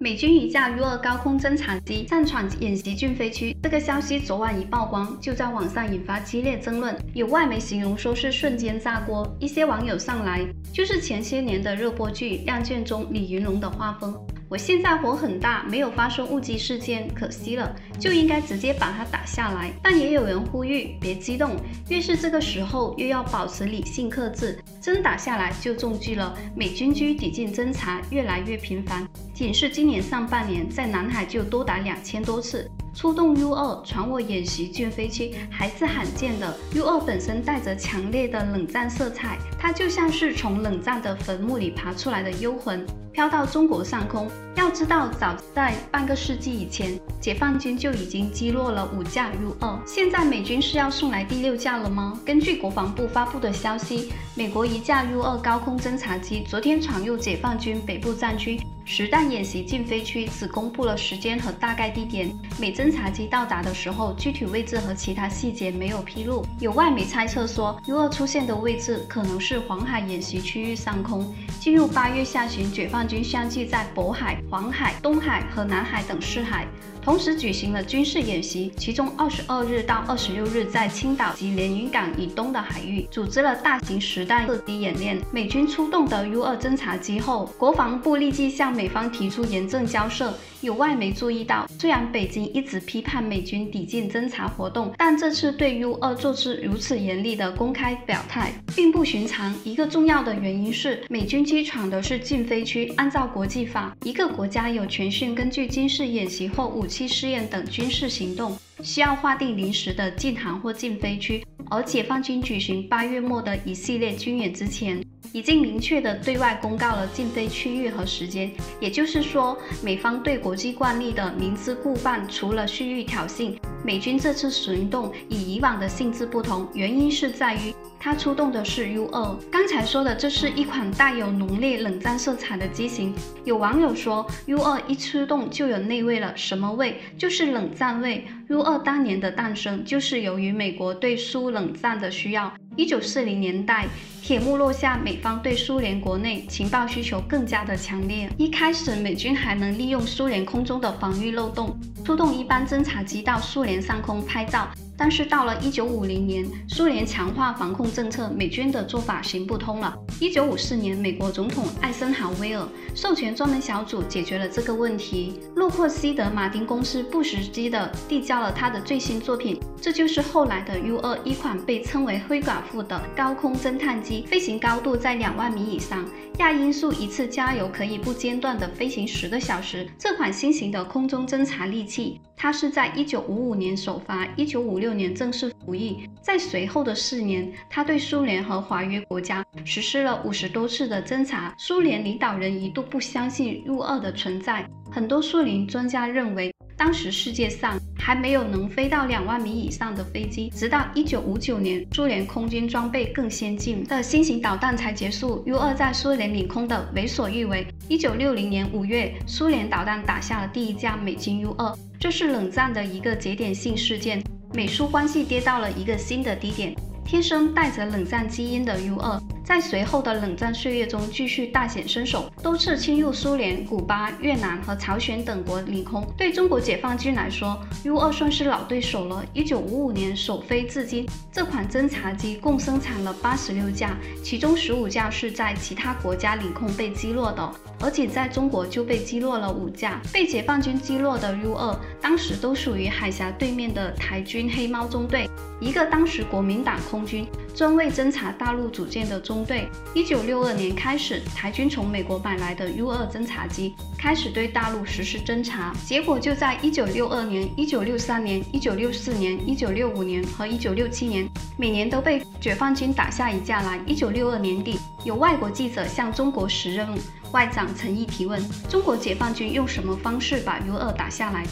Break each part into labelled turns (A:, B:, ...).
A: 美军一架 U2 高空侦察机擅闯演习军飞区，这个消息昨晚一曝光，就在网上引发激烈争论。有外媒形容说是瞬间炸锅，一些网友上来就是前些年的热播剧《亮剑》中李云龙的画风。我现在火很大，没有发生误击事件，可惜了，就应该直接把它打下来。但也有人呼吁别激动，越是这个时候，越要保持理性克制，真打下来就中计了。美军机抵近侦察越来越频繁，仅是今年上半年，在南海就多达2000多次。出动 U2 闯我演习军飞区还是罕见的。U2 本身带着强烈的冷战色彩，它就像是从冷战的坟墓里爬出来的幽魂，飘到中国上空。要知道，早在半个世纪以前，解放军就已经击落了5架 U2。现在美军是要送来第6架了吗？根据国防部发布的消息，美国一架 U2 高空侦察机昨天闯入解放军北部战区实弹演习禁飞区，只公布了时间和大概地点。美侦察机到达的时候，具体位置和其他细节没有披露。有外媒猜测说 ，U2 出现的位置可能是黄海演习区域上空。进入8月下旬，解放军相继在渤海、黄海、东海和南海等4海同时举行了军事演习，其中22日到26日在青岛及连云港以东的海域组织了大型实弹射击演练。美军出动的 U2 侦察机后，国防部立即向美方提出严正交涉。有外媒注意到，虽然北京一直批判美军抵近侦察活动，但这次对 U2 做出如此严厉的公开表态并不寻常。一个重要的原因是，美军机闯的是禁飞区，按照国际法，一个国家有权限根据军事演习或武器试验等军事行动，需要划定临时的禁航或禁飞区。而解放军举行8月末的一系列军演之前，已经明确地对外公告了禁飞区域和时间，也就是说，美方对国际惯例的明知故犯，除了蓄意挑衅，美军这次行动与以往的性质不同，原因是在于它出动的是 U2。刚才说的，这是一款带有浓烈冷战色彩的机型。有网友说 ，U2 一出动就有内味了，什么味？就是冷战味。U2 当年的诞生，就是由于美国对苏冷战的需要。1940年代，铁幕落下，美方对苏联国内情报需求更加的强烈。一开始，美军还能利用苏联空中的防御漏洞，出动一般侦察机到苏联上空拍照。但是到了1950年，苏联强化防控政策，美军的做法行不通了。1954年，美国总统艾森豪威尔授权专门小组解决了这个问题。洛克希德马丁公司不时机地递交了他的最新作品，这就是后来的 U2， 一款被称为灰寡妇的高空侦探机，飞行高度在2万米以上，亚音速一次加油可以不间断地飞行10个小时。这款新型的空中侦察利器，它是在1955年首发，1956年正式服役。在随后的4年，它对苏联和华约国家实施了50多次的侦察。苏联领导人一度不相信 U2 的存在，很多苏联专家认为，当时世界上还没有能飞到2万米以上的飞机，直到1959年，苏联空军装备更先进的新型导弹才结束 U2 在苏联领空的为所欲为。1960年5月，苏联导弹打下了第1架美军 U2， 这是冷战的一个节点性事件，美苏关系跌到了一个新的低点。天生带着冷战基因的 U2， 在随后的冷战岁月中继续大显身手，多次侵入苏联、古巴、越南和朝鲜等国领空。对中国解放军来说 ，U2 算是老对手了。1955年首飞至今，这款侦察机共生产了86架，其中15架是在其他国家领空被击落的，而仅在中国就被击落了5架。被解放军击落的 U2， 当时都属于海峡对面的台军黑猫中队，一个当时国民党空军专为侦察大陆组建的中队。1962年开始，台军从美国买来的 U2 侦察机开始对大陆实施侦察，结果就在1962年、1963年、1964年、1965年和1967年，每年都被解放军打下1架来。1962年底，有外国记者向中国时任外长陈毅提问：中国解放军用什么方式把 U2 打下来的？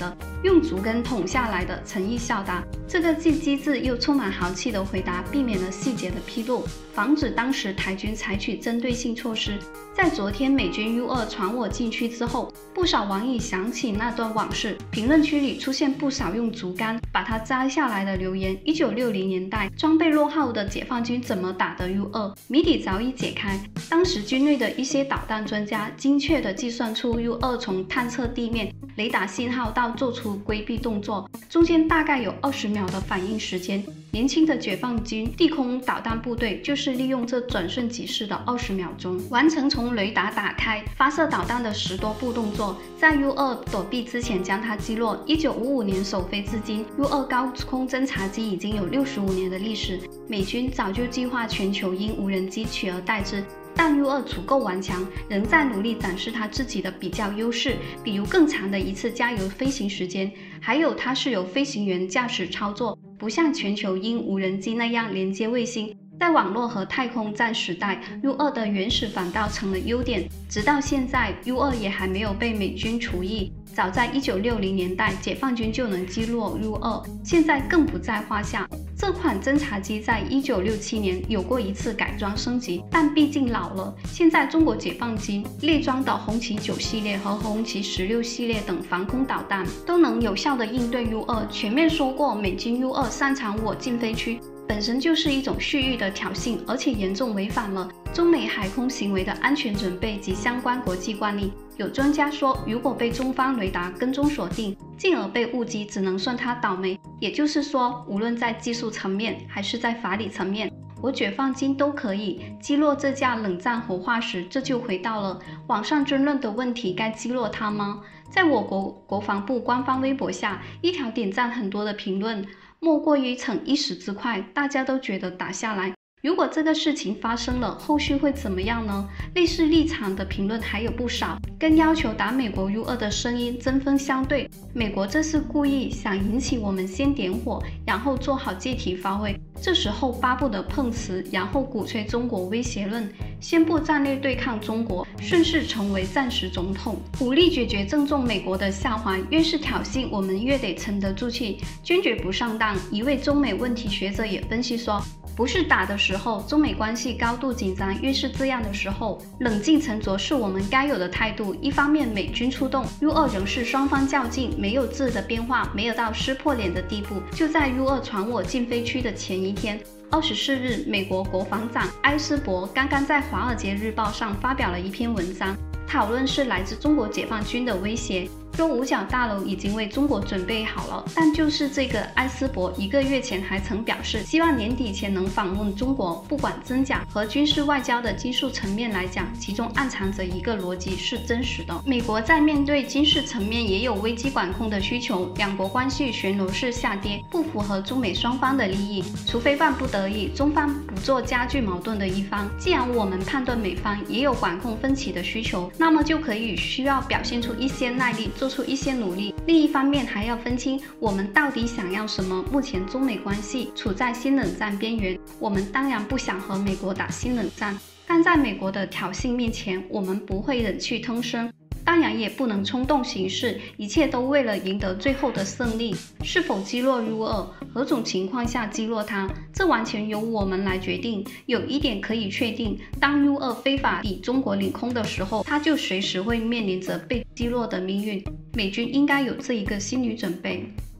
A: 用竹竿捅下来的诚意笑答。这个既机智又充满豪气的回答，避免了细节的披露，防止当时台军采取针对性措施。在昨天美军 U2 闯我禁区之后，不少网友想起那段往事，评论区里出现不少用竹竿把它摘下来的留言。1960年代装备落后的解放军怎么打的 U2？ 谜底早已解开。当时军内的一些导弹专家精确地计算出 U2 从探测地面雷达信号到做出规避动作，中间大概有20秒的反应时间。年轻的解放军地空导弹部队就是利用这转瞬即逝的20秒钟，完成从雷达打开、发射导弹的10多步动作，在 U2 躲避之前将它击落。1955年首飞至今 ，U2 高空侦察机已经有65年的历史。美军早就计划全球因无人机取而代之。但 U2 足够顽强，仍在努力展示它自己的比较优势，比如更长的一次加油飞行时间，还有它是由飞行员驾驶操作，不像全球鹰无人机那样连接卫星。在网络和太空战时代 ，U2 的原始反倒成了优点。直到现在 ，U2 也还没有被美军除役。早在1960年代，解放军就能击落 U2， 现在更不在话下。这款侦察机在1967年有过一次改装升级，但毕竟老了。现在中国解放军列装的红旗9系列和红旗16系列等防空导弹都能有效地应对 U2。前面说过，美军 U2 擅长我禁飞区，本身就是一种蓄意的挑衅，而且严重违反了中美海空行为的安全准备及相关国际惯例。有专家说，如果被中方雷达跟踪锁定，进而被误击，只能算他倒霉。也就是说，无论在技术层面还是在法理层面，我解放军都可以击落这架冷战活化石。这就回到了网上争论的问题，该击落它吗？在我国国防部官方微博下，一条点赞很多的评论，莫过于逞一时之快，大家都觉得打下来。如果这个事情发生了，后续会怎么样呢？类似立场的评论还有不少，跟要求打美国 U2 的声音针锋相对。美国这是故意想引起我们先点火，然后做好借题发挥，这时候巴不得碰瓷，然后鼓吹中国威胁论，宣布战略对抗中国，顺势成为暂时总统。武力解决正中美国的下怀，越是挑衅，我们越得沉得住气，坚决不上当。一位中美问题学者也分析说，不是打的时候，中美关系高度紧张，越是这样的时候，冷静沉着是我们该有的态度。一方面，美军出动 ，U2 仍是双方较劲，没有质的变化，没有到撕破脸的地步。就在 U2 闯我禁飞区的前一天，24日，美国国防长埃斯珀刚刚在《华尔街日报》上发表了一篇文章，讨论是来自中国解放军的威胁。说五角大楼已经为中国准备好了，但就是这个埃斯珀1个月前还曾表示，希望年底前能访问中国。不管真假，和军事外交的技术层面来讲，其中暗藏着一个逻辑是真实的。美国在面对军事层面也有危机管控的需求，两国关系旋流式下跌，不符合中美双方的利益。除非万不得已，中方不做加剧矛盾的一方。既然我们判断美方也有管控分歧的需求，那么就需要表现出一些耐力，做出一些努力。另一方面，还要分清我们到底想要什么。目前中美关系处在新冷战边缘，我们当然不想和美国打新冷战，但在美国的挑衅面前，我们不会忍气吞声。当然也不能冲动行事，一切都为了赢得最后的胜利。是否击落 U2， 何种情况下击落它，这完全由我们来决定。有一点可以确定，当 U2 非法抵中国领空的时候，它就随时会面临着被击落的命运。美军应该有这一个心理准备。